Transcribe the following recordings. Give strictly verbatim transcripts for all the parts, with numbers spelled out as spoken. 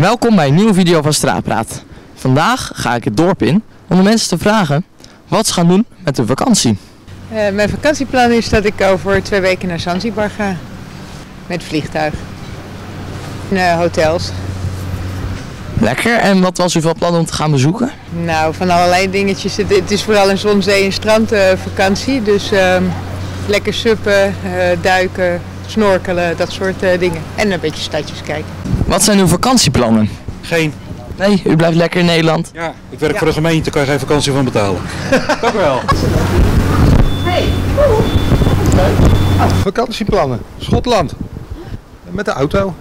Welkom bij een nieuwe video van Straatpraat. Vandaag ga ik het dorp in om de mensen te vragen wat ze gaan doen met hun vakantie. Uh, mijn vakantieplan is dat ik over twee weken naar Zanzibar ga. Met vliegtuig. In uh, hotels. Lekker, en wat was u van plan om te gaan bezoeken? Nou, van allerlei dingetjes. Het, het is vooral een zon, zee en strand uh, vakantie. Dus uh, lekker suppen, uh, duiken, snorkelen, dat soort uh, dingen. En een beetje stadjes kijken. Wat zijn uw vakantieplannen? Geen. Nee, u blijft lekker in Nederland? Ja, ik werk ja. voor de gemeente, daar kan je geen vakantie van betalen. Dank u wel. Hey. Oh, vakantieplannen. Schotland. Met de auto.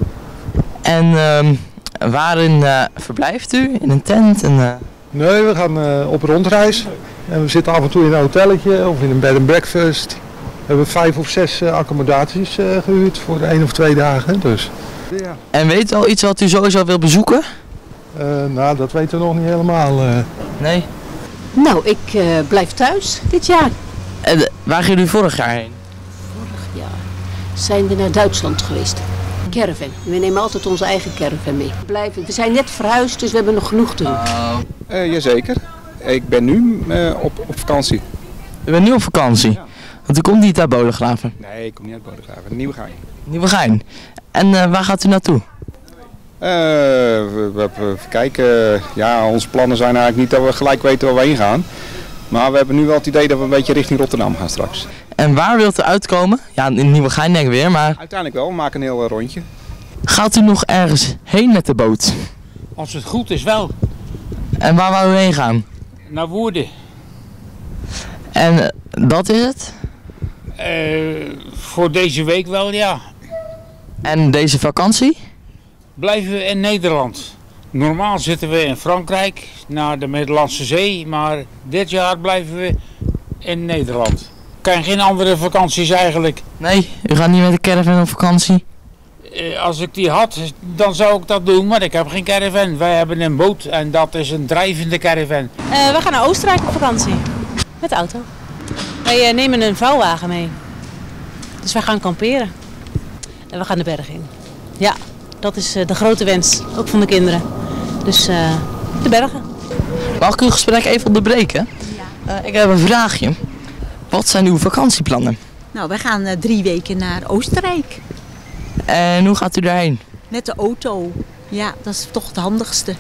En uh, waarin uh, verblijft u? In een tent? En, uh... Nee, we gaan uh, op rondreis. En we zitten af en toe in een hotelletje of in een bed and breakfast. We hebben vijf of zes uh, accommodaties uh, gehuurd voor één of twee dagen. Dus. Ja. En weet u al iets wat u sowieso wil bezoeken? Uh, nou, dat weten we nog niet helemaal. Uh. Nee. Nou, ik uh, blijf thuis dit jaar. En uh, waar ging u vorig jaar heen? Vorig jaar zijn we naar Duitsland geweest. Caravan. We nemen altijd onze eigen caravan mee. We, blijven. we zijn net verhuisd, dus we hebben nog genoeg te doen. Uh, uh, jazeker. Ik ben nu uh, op, op vakantie. U bent nu op vakantie? Ja. Want u komt niet uit Bodegraven? Nee, ik kom niet uit Bodegraven. Nieuwegein. Nieuwegein. En uh, waar gaat u naartoe? Uh, we, we, we kijken. Ja, onze plannen zijn eigenlijk niet dat we gelijk weten waar we heen gaan. Maar we hebben nu wel het idee dat we een beetje richting Rotterdam gaan straks. En waar wilt u uitkomen? Ja, in Nieuwegein denk ik weer, maar... Uiteindelijk wel, we maken een heel rondje. Gaat u nog ergens heen met de boot? Als het goed is wel. En waar wou u heen gaan? Naar Woerden. En uh, dat is het? Uh, voor deze week wel, ja. En deze vakantie? Blijven we in Nederland. Normaal zitten we in Frankrijk, naar de Middellandse Zee, maar dit jaar blijven we in Nederland. Ik ken geen andere vakanties eigenlijk. Nee, u gaat niet met de caravan op vakantie? Uh, als ik die had, dan zou ik dat doen, maar ik heb geen caravan. Wij hebben een boot en dat is een drijvende caravan. Uh, we gaan naar Oostenrijk op vakantie. Met de auto. Wij uh, nemen een vouwwagen mee. Dus wij gaan kamperen. En we gaan de berg in. Ja, dat is uh, de grote wens. Ook van de kinderen. Dus uh, de bergen. Mag ik uw gesprek even onderbreken? Ja. Uh, ik heb een vraagje. Wat zijn uw vakantieplannen? Nou, we gaan uh, drie weken naar Oostenrijk. En hoe gaat u daarheen? Met de auto. Ja, dat is toch het handigste.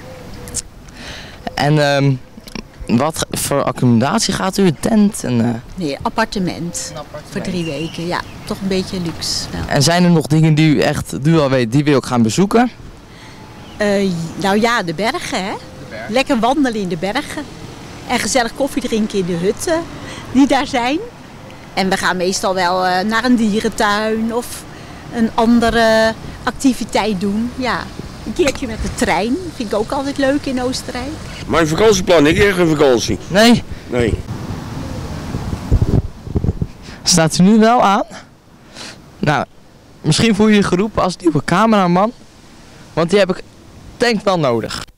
En um, wat voor accommodatie gaat u? Een tent? En, uh... Nee, appartement. appartement. Voor drie weken, ja. Toch een beetje luxe. Wel. En zijn er nog dingen die u echt nu al weet, die wil ik gaan bezoeken? Uh, nou ja, de bergen, hè. De bergen. Lekker wandelen in de bergen. En gezellig koffie drinken in de hutten die daar zijn. En we gaan meestal wel uh, naar een dierentuin of een andere activiteit doen. Ja, een keertje met de trein. Vind ik ook altijd leuk in Oostenrijk. Mijn vakantieplan, ik heb geen vakantie. Nee? Nee. Staat u nu wel aan? Nou, misschien voel je je geroepen als nieuwe cameraman. Want die heb ik denk wel nodig.